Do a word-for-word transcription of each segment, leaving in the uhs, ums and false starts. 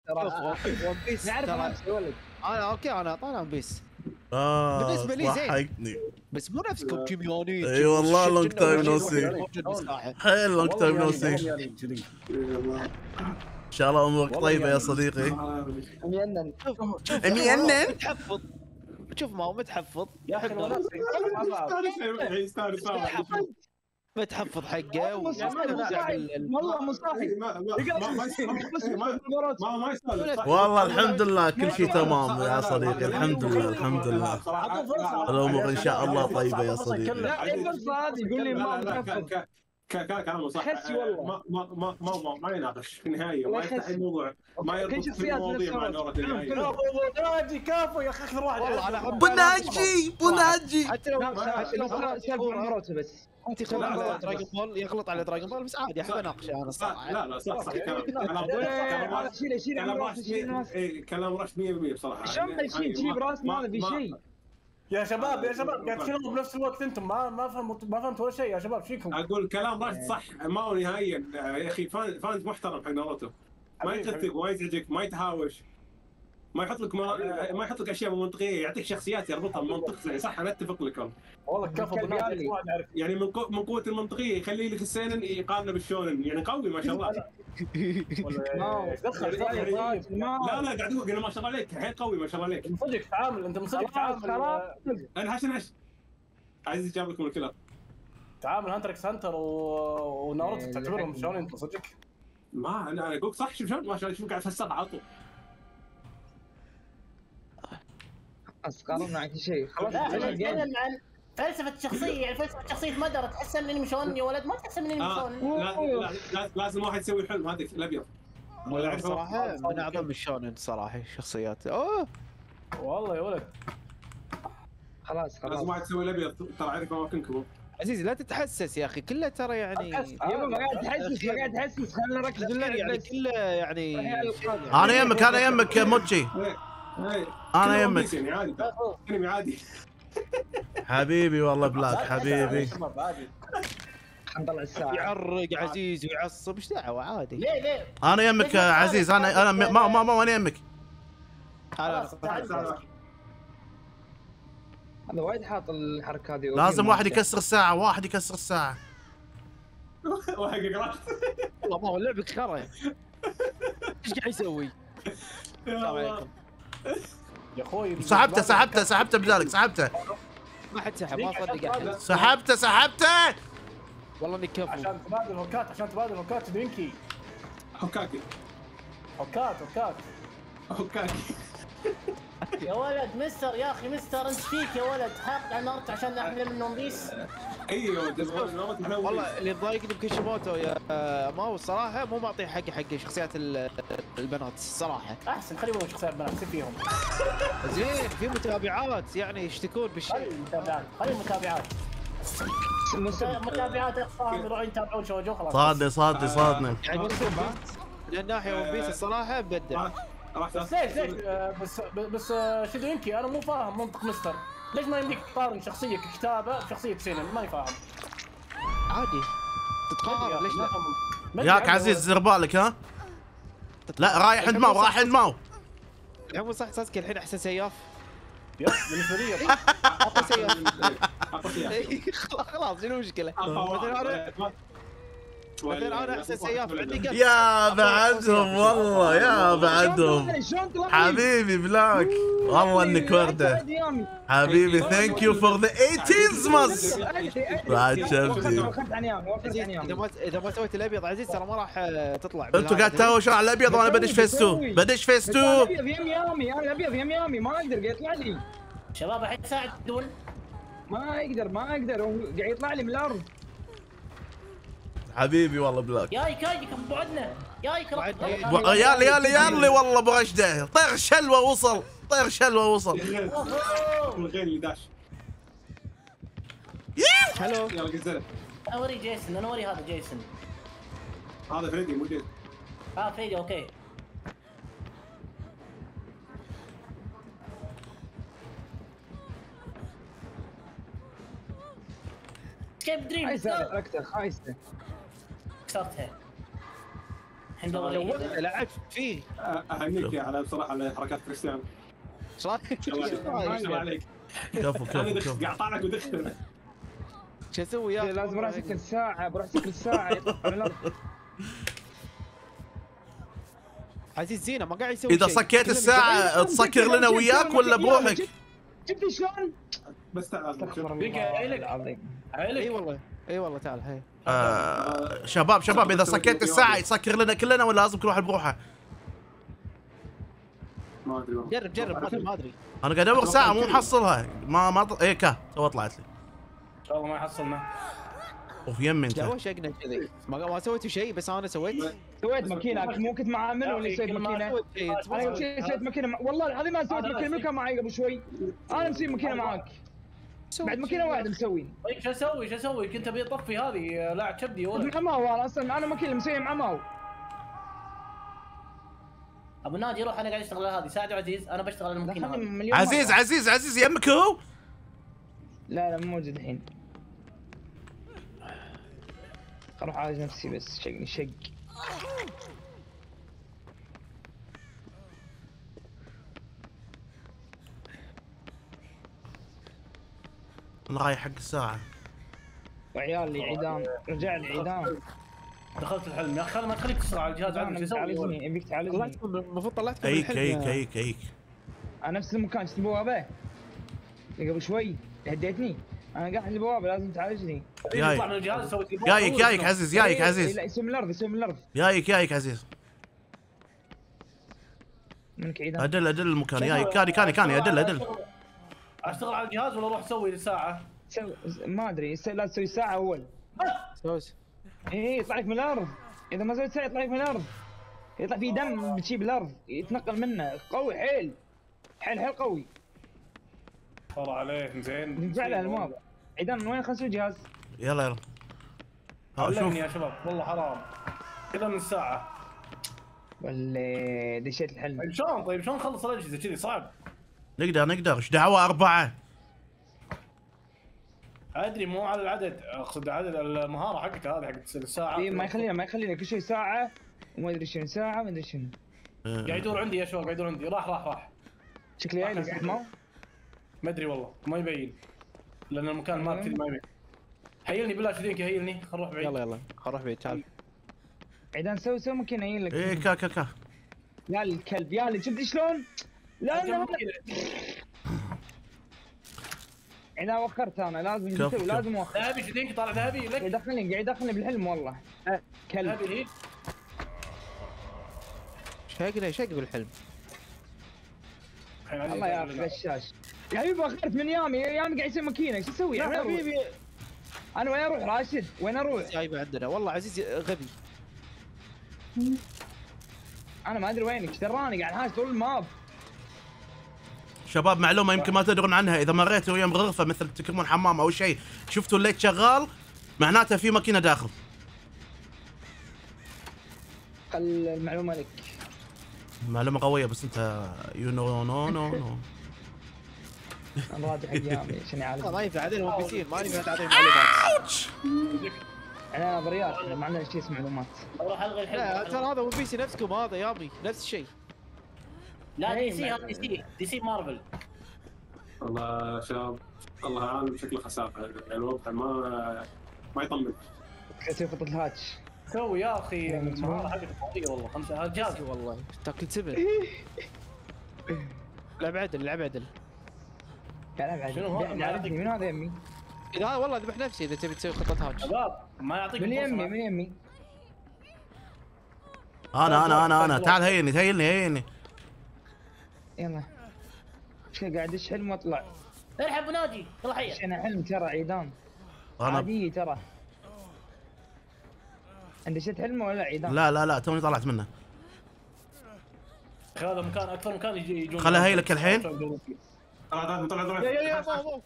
ترى ون بيس نعرف ترى نفسي يا ولد. انا اوكي انا طالع ون بيس اه بالنسبة لي زين. ضحكني. بس مو نفسكم كيميوني. اي والله لونج تايم نو سي. حيل لونج تايم نو سي. ان شاء الله امورك طيبه يا صديقي. مينن مينن متحفظ. شوف ما هو متحفظ يا اخي الوناس متحفظ حقه والله مصاحي والله الحمد لله كل شيء تمام يا صديقي. الحمد لله الحمد لله الامور ان شاء الله طيبه يا صديقي. لا الفرصه هذه يقول لي ما متحفظ. كلامه صح. حسي والله. ما ما ما ما ما يناقش في النهايه، ما يفتح الموضوع، ما يربط في المواضيع مع نورة النهايه. ناجي كفو يا اخي اكثر واحد. والله انا احب بناجي بناجي. حتى لو حتى لو سالفه بس انت يغلط على دراجون بول يغلط على دراجون بول بس عادي احب اناقشه انا صراحه. لا لا صح صح كلام كلام شيل شيل كلام راشد كلام راشد مية بالمية بصراحه. شلون شيل شيل براس ما في شيء يا شباب يا شباب قاعد تتكلموا بنفس الوقت انتم ما ما فهمت ما فهمت ولا شيء يا شباب فيكم. اقول كلام راشد صح. ما هو نهائيا يا اخي فان فان محترم حق ناروتو. ما يكتب ما يزعجك ما يتهاوش ما يحط لك ما يحط لك اشياء مو منطقيه، يعطيك شخصيات يربطها بمنطق. صح انا اتفق لكم والله كفو بنادي واحد عارف يعني من من قوه المنطقيه يخلي لك السينن يقارنه بالشونن يعني قوي ما شاء الله. لا لا قاعد اقول ما شاء الله عليك الحين قوي ما شاء الله عليك. من صدق تعامل انت من صدق تعامل. انا حشن حش عايز جاب لكم الكلام. تعامل هانتر اكس هانتر وناروتو تعتبرهم شلون انت صدق؟ ما انا اقول صح. شوف شلون ما شاء الله شوف قاعد تفسر على طول. خلاص قارنا عن كل شيء خلاص. نتكلم عن فلسفة الشخصية، يعني فلسفة الشخصية مدرة تحسن من انمي شونن يا ولد، ما تحسن من انمي شونن. لا لا لازم واحد يسوي الحلم هذاك الابيض. ولا صراحة من اعظم الشونن صراحة الشخصيات. اوه والله يا ولد خلاص خلاص لازم واحد يسوي الابيض ترى عارف اماكنكم. عزيزي لا تتحسس يا اخي كله ترى يعني يابا ما قاعد تحسس ما قاعد تحسس خلينا نركز باللعب يعني كله يعني انا يمك انا يمك يا موتشي. انا يمك يعني عادي انمي عادي. حبيبي والله بلاك حبيبي. نطلع الساعة يعرق عزيز ويعصب ايش دعوه عادي. ليه ليه؟ انا يمك يا عزيز. انا انا ما ما ما انا يمك. هذا وايد حاط الحركة هذه. لازم واحد يكسر الساعة. واحد يكسر الساعة. واحد يقرا والله ما هو لعبك خرا. ايش قاعد يسوي؟ السلام عليكم يا اخوي. سحبته سحبته سحبته بدالك سحبته. ما حد سحب ما صدق احد. سحبته سحبته والله اني كفو. عشان تبادل هوكات عشان تبادل هوكات درينكي. هوكاكي هوكات هوكات هوكاكي. يا ولد مستر يا اخي مستر انت فيك يا ولد حاقد على ناروتو عشان نحمل من ون بيس. ايوه والله اللي ضايقني بكيشيموتو يا ماو الصراحه مو معطيه حقه حق شخصيات البنات الصراحه. احسن خليهم شخصيات بنات يصير فيهم زين في متابعات يعني يشتكون بالشيء. خلي المتابعات خلي المتابعات متابعات اخفاهم يروحون يتابعون شوجو خلاص. صادني صادني صادني. يعني من ناحيه ون بيس الصراحه بدع. بس ليش ليش بس بس شيدوينكي انا مو فاهم منطق مستر. ليش ما يمديك تقارن شخصيه ككتابه بشخصيه سينن؟ ماني فاهم. عادي تتقارن ليش لا؟ ياك عزيز دير بالك ها. لا رايح عند ماو رايح عند ماو. الحين صح ساسكي الحين احسن سياف. يا بالنسبه لي اعطى سياف. خلاص شنو المشكله؟ مثلا انا مثلا انا احسن سياف عندي قلب. يا بعدهم والله يا بعدهم. حبيبي بلاك والله انك ورده حبيبي. ثانك يو فور ذا ايتينز ماس. بعد شفتي اذا ما اذا ما سويت الابيض عزيز ترى ما راح تطلع. انتوا قاعد تهاوشون على الابيض وانا بدش فيس تو بدش فيس تو. الابيض يم يامي انا الابيض يم يامي ما اقدر قاعد يطلع لي. شباب الحين تساعدون. ما اقدر ما اقدر قاعد يطلع لي من الارض. حبيبي والله بلاك. ياي كايدك بعدنا ياي يا لي يا لي يا لي والله برشده. طير شلوه وصل طير شلوه وصل. الغير اللي داش. حلو يلا قزله. انا اوري جيسون انا اوري هذا جيسون. هذا فريدي مو جيسون. اه فريدي اوكي. كيف دريم خايسه حركته خايسه. كسرتها. الحين دوري لعبت فيه. اهنيك على بصراحه على حركات كريستيانو. ايش رايك؟ ما شاء الله عليك. كفو كفو انا كفو. قاعد طالعك ودخت. شو اسوي يا لازم اروح اسكر الساعه، بروح اسكر الساعه يطلع على الارض. عزيز زينه ما قاعد يسوي اذا شيء. صكيت الساعه تسكر لنا وياك ولا بروحك؟ شفت شلون؟ بس تعال استغفر دقيقة، الله إلك. العظيم. اي عيلك والله اي والله تعال هي. آه شباب شباب اذا صكيت الساعه يسكر لنا كلنا ولا لازم كل واحد بروحه؟ ما ادري والله. جرب جرب ما ادري ما ادري. انا قاعد ادور ساعه مو محصلها. ما ما ط... ايه كا تو طلعت لي. ان شاء الله ما يحصلنا. اوف يمي لا انت. وش شقنا كذي ما ما سويتوا شيء بس انا سويت. سويت ماكينه مو كنت مع عامل ولا سويت ماكينه؟ انا قبل شوي سويت ماكينه مع... والله العظيم ما سويت ماكينه ملكه معي قبل شوي. انا مسوي ماكينه معاك بعد ماكينه واحده مسوي. طيب شو اسوي شو اسوي؟ كنت ابي اطفي هذه لاعب كبدي يا ولد. مع ماو انا اصلا انا ماكينه مسويها مع ماو. ابو ناجي روح، انا قاعد اشتغل على هذه. ساعد عزيز، انا بشتغل على الماكينه دخلني هذه. مليون عزيز مرة. عزيز عزيز يمك هو. لا لا مو موجود الحين. اروح اعالج نفسي بس شقني شق. انا رايح حق الساعه. وعيالي عيدان رجع لي عيدان. دخلت الحلم يا اخي، خل ما تخليك تشتغل على الجهاز عندك. شو اسوي؟ تعالجني ابيك تعالجني. طلعتكم المفروض طلعتكم ايك الحلم ايك يا- ايك ايك. انا نفس المكان شفت البوابه اللي قبل شوي هديتني. انا قاعد عند البوابه لازم تعالجني. جاي. يطلع من الجهاز سويت لي جايك جايك عزيز جايك إيه، عزيز. لا يسوي من الارض يسوي من الارض. جايك جايك عزيز. منك عيدان. ادل ادل المكان جايك. كاني كاني كاني ادل ادل. اشتغل على الجهاز ولا اروح اسوي ساعه؟ سو... ما ادري يس- لازم تسوي ساعه اول. سوس. ايه يطلع لك من الارض. اذا ما سويت ساعه يطلع لك من الارض. يطلع في دم بتجيب الارض يتنقل منه قوي حيل حيل حيل قوي. والله عليه زين. نرجع له الماب. عيدان من وين خلنا نسوي جهاز؟ يلا يلا. ها شوف. علمني يا شباب والله حرام. كذا من الساعه. ولا دشيت الحلم. طيب شلون طيب شلون نخلص الاجهزه كذي صعب؟ نقدر نقدر ايش دعوه اربعه. ادري مو على العدد، اقصد عدد المهاره حقك هذه حقت الساعه. إيه ما يخلينا ما يخلينا كل شوي ساعه وما ادري شنو ساعه ما ادري شنو. آه. قاعد يدور عندي يا شباب، قاعد يدور عندي. راح راح راح. شكلي جاي لك ما ما ادري والله ما يبين، لان المكان ما كذي ما يبين. هيلني بالله شدينك هيلني، خل نروح بعيد. يلا يلا خل نروح بعيد تعال. عيدان سوي سوي ممكن اجي لك. ايه كا كا كا. يا الكلب يا اللي شفت شلون؟ لا لا اذا وخرت انا لازم كف نسوي كف. لازم اوخر. ذهبي شدينك طالع ذهبي قاعد لك. يدخلني قاعد يدخلني بالحلم والله. أه، كلب. ذهبي هي. شقنا شق بالحلم. الحين عندي الله يا اخي غشاش. يا حبيبي وخرت من يامي يامي قاعد يسوي ماكينه ايش اسوي؟ يا وين أروح؟ حبيبي انا وين اروح راشد؟ وين اروح؟ جايبه عندنا والله عزيز غبي. انا ما ادري وينك تراني قاعد هاش طول الماب. شباب معلومه يمكن ما تدرون عنها، اذا مريتوا ويم غرفه مثل تكرمون حمام او شيء شفتوا الليت شغال معناته في ماكينه داخل. خل المعلومه لك. معلومه قويه بس انت يو نو نو نو نو. انا راجع حق يامي عشان ما يعالج. ينفع عدل ام بي سي ما ينفع تعطيه معلومات. انا بريال ما عندنا شيء اسمه معلومات. اروح الغي لا الحلم. ترى هذا ام بي سي نفسكم هذا يابي نفس الشيء. لا دي سي هذا دي سي دي سي مارفل. والله شباب الله اعلم شكله خساره يعني الوضع ما ما يطمن. اسوي خطه الهاتش. سوي يا اخي المهاره حقتك قويه والله. خمسه هذا جهاز والله تاكل سبع. لعب عدل لعب عدل. لا لا شنو هذا؟ بعد عرفني من هذا يمي؟ اذا هذا والله ذبح نفسي اذا تبي تسوي خطه هاج. شباب ما يعطيك من فرصة. يمي من يمي. انا انا انا انا تعال هيني هيني هيني. يلا. شو قاعد ادش حلم واطلع. الحب ناجي يلا حيه. انا حلم ترى عيدان. انا عادي ترى. انت شفت حلمه ولا عيدان؟ لا لا لا توني طلعت منه. اخي هذا مكان اكثر مكان يجي يجون. خلها هي لك الحين. طلع طلع طلع يا يا يا مو مو.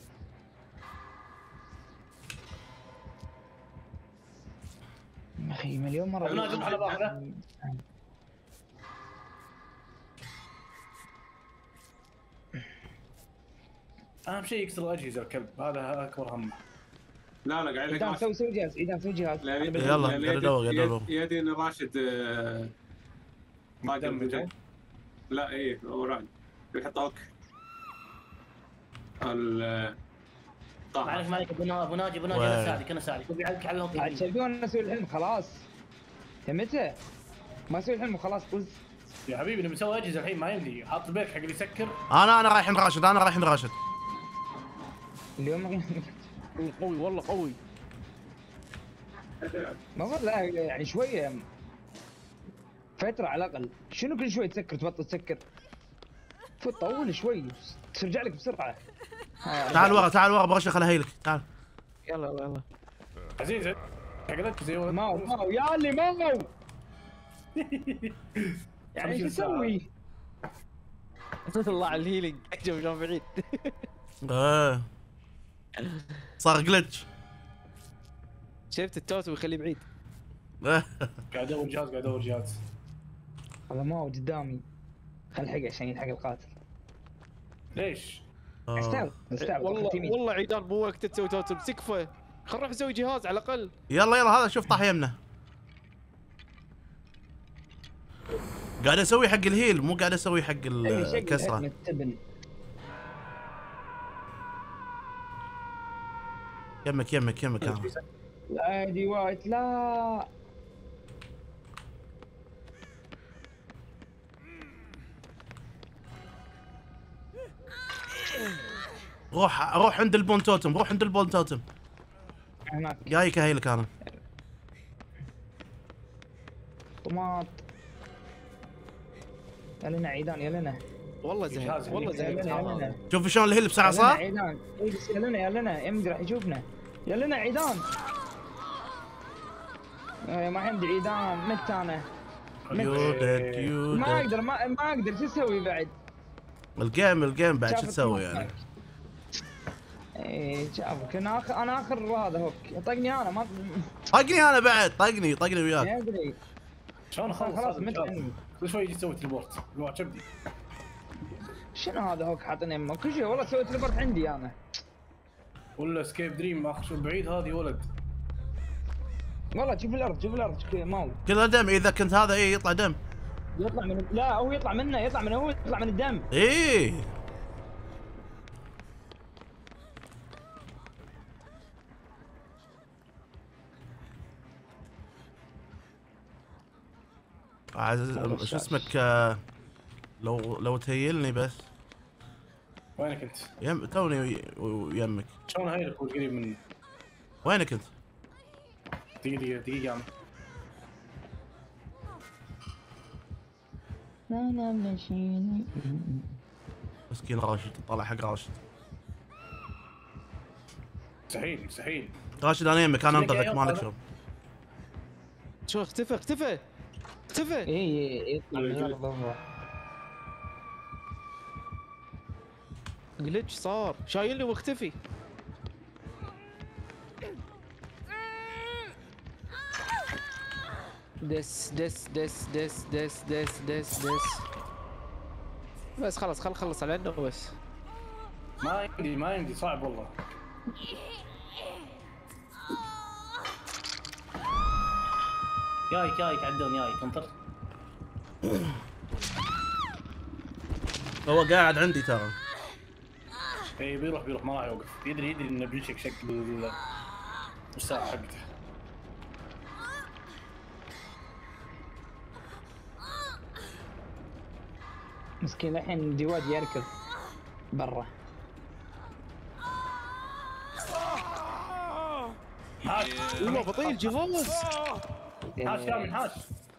اخي مليون مره. أنا أجيب على باخذه. اهم شيء يكسر الاجهزه الكلب، هذا اكبر همه. لا لا قاعد عيدان لك سوي سوي جهاز عيدان سوي جهاز. يلا، قاعد أدور، قاعد أدور. يدي ان راشد آه، طاقم لا ايه وراد يحط اوك ال ما عليك ما عليك ابو ناجي ابو ناجي انا اساعدك انا اساعدك ابي عليك على الهوك. تبون نسوي الحلم خلاص؟ يا متى؟ ما اسوي الحلم خلاص طز يا حبيبي نبي نسوي اجهزه الحين ما يمدي حاط البيت حق اللي يسكر. انا انا رايح عند راشد انا رايح عند راشد اليوم قوي والله قوي. ما لا يعني شويه فتره على الاقل. شنو كل شوي تسكر تبطل تسكر؟ تطول شوي ترجع لك بسرعه. تعال ورا تعال ورا برش خلها هيلك تعال. يلا يلا يلا عزيز حقلت زي ولد ماو ماو يا اللي ماو يعني ايش اسوي؟ الله على الهيلينج شوف شلون بعيد. ايه صار جلتش. شفت التوتو يخليه بعيد. قاعد ادور جهاز قاعد ادور جهاز. هذا ماو قدامي خل الحقه عشان يلحق القاتل. ليش؟ استعب استعب والله والله عيدان مو وقت تسوي توتو تكفى. خل نروح نسوي جهاز على الاقل. يلا يلا هذا شوف طاح يمنا. قاعد اسوي حق الهيل مو قاعد اسوي حق الكسره. يمك يمك يمك انا. لا دي وايت لا. روح روح عند البون توتم روح عند البون توتم. هناك جايك هيلك انا. طماط يا لنا عيدان يا لنا. والله زين والله زين. شوف شلون الهيل بسرعه صار. يا لنا عيدان يا لنا يا لنا يمدي راح يشوفنا. يا لنا عيدان. ما عندي عيدان مت انا. ما اقدر ما ما اقدر شو اسوي بعد؟ الجيم الجيم بعد شو تسوي يعني؟ ايه شافك انا اخر انا اخر هذا هوك طقني انا ما طقني انا بعد طقني طقني وياك. ما ادري شلون خلاص مت عني. كل شوي يجي يسوي تليبورت الوقت كبدي. شنو هذا هوك حاطني يمه كل شيء والله سويت تليبورت عندي انا. ولا سكيب دريم اخ شو بعيد هذه ولد. والله شوف الارض شوف الارض ماو كلها دم. اذا كنت هذا ايه يطلع دم. يطلع من لا هو يطلع منه يطلع من هو يطلع من الدم. ايه عزيز شو اسمك آه لو لو تهيلني بس. وينك انت؟ يم توني يمك. شلون هيلك قريب من وينك انت؟ دقيقة دقيقة دقيقة عم لا لا مشيني مسكين راشد طلع حق راشد. مستحيل مستحيل. راشد انا يمك انا انقذك مالك شغل. شو اختفى اختفى اختفى. اي يطلع من الارض. جلتش صار شايلني واختفي. دس دس دس دس دس دس دس دس بس خلاص خل خلص على عنده بس. ما يمدي ما يمدي صعب والله. جايك جايك عدون جايك انطر. هو قاعد عندي ترى. اي بيروح بيروح ما راح يوقف. يدري يدري انه بيمشي شكل الساعة حقته. مسكين الحين ديواد يركض برا. حاش والله بطيء جهاز. حاش كامل حاش.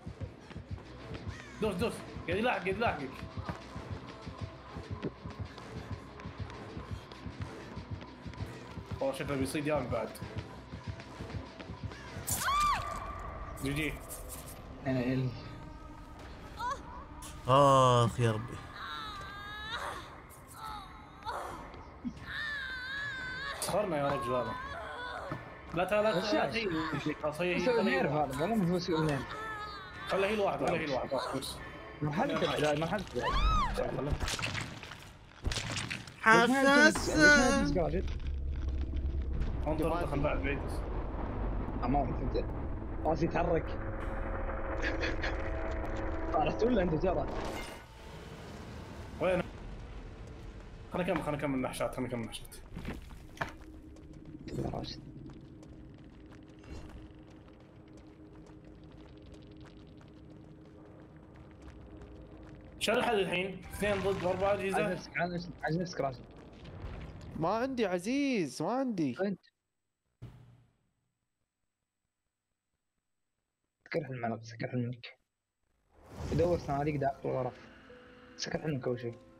دوس دوس قاعد يلاحق قاعد يلاحقك. والله شكله بيصيد يامي بعد. جي جي. اخ يا ربي. سخرنا يا رجل هذا. لا لا لا تهيل خلاص هي يسوي نيرف هذا والله مو يسوي نيرف. خله هيل واحد خله هيل واحد بس. مرحلة مرحلة حساس. انطر دخل بعد بعيد بس. امام راسي يتحرك. طالع عرفت ولا انت ترى؟ وين؟ خلينا نكمل خلينا نكمل النحشات خلينا نكمل النحشات. راشد شو الحل الحين؟ اثنين ضد اربع عايز اجهزه. نفسك عايز نفسك عايز نفسك راشد. ما عندي عزيز ما عندي. انت سكر حلمك سكر حلمك. يدور صناديق داخل الغرف. سكر حلمك اول شيء.